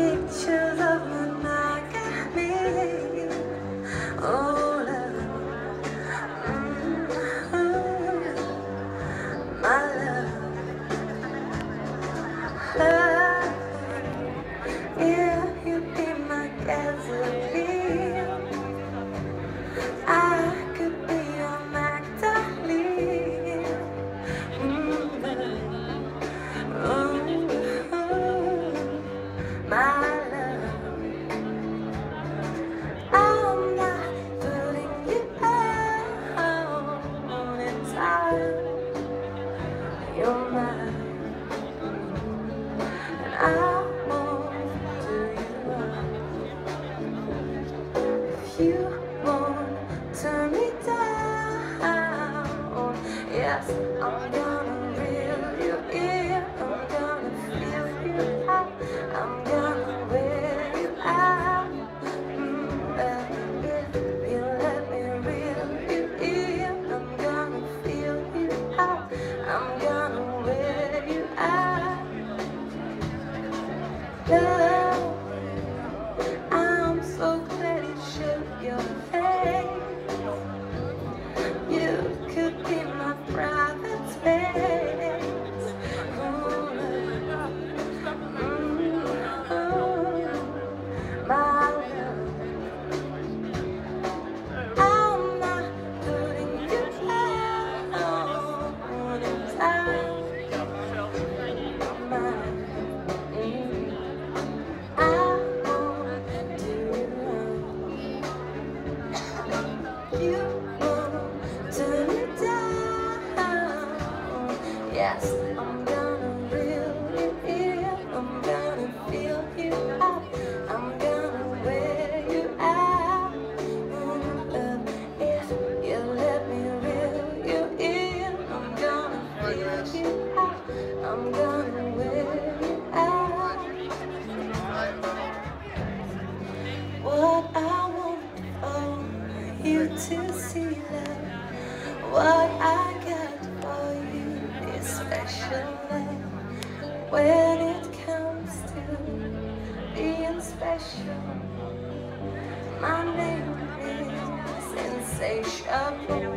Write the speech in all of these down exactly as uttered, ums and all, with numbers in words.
pictures of monogamy. Oh, love, mm-hmm. My love, love. If you be my gasoline, I could be your Magdalene. Mm-hmm. Oh, my love, I'm not putting you out in time. You're mine, and I won't do you wrong. If you won't turn me down, yes, I'm gonna reel you in. I'm gonna feel you out. I'm gonna wear you out. Mm, and if you let me reel you in, I'm gonna feel you out. I'm gonna wear you out. Love, I'm so glad you showed your face. You could be my private space. Ooh, love. Mm-hmm. My love, I'm not putting you down in time. Mine. I won't do you wrong. You won't turn me down. Yes, I'm gonna reel you in. I'm gonna feel you out. I'm gonna wear you out. Mm, love, if you let me reel you in, I'm gonna feel you out. I'm gonna wear you out. What I want for you to see, love, what I got for you is special love. When it comes to being special, my name is Insatiable.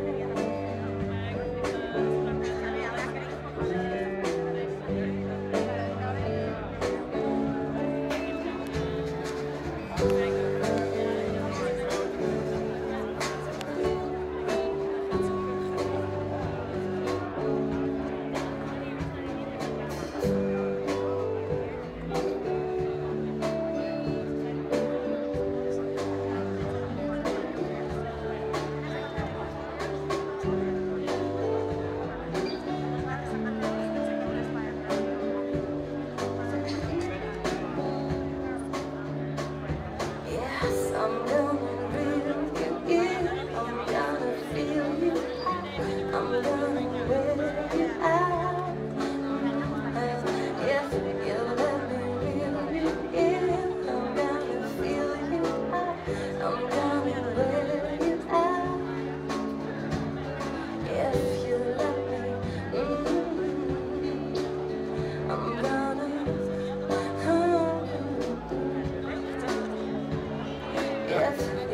Yes, I'm gonna reel you in. I'm gonna feel you out. I'm gonna wear you out. And if you let me reel you in, I'm gonna feel you out. I'm gonna wear you out. If you let me, mm, I'm gonna. Yes.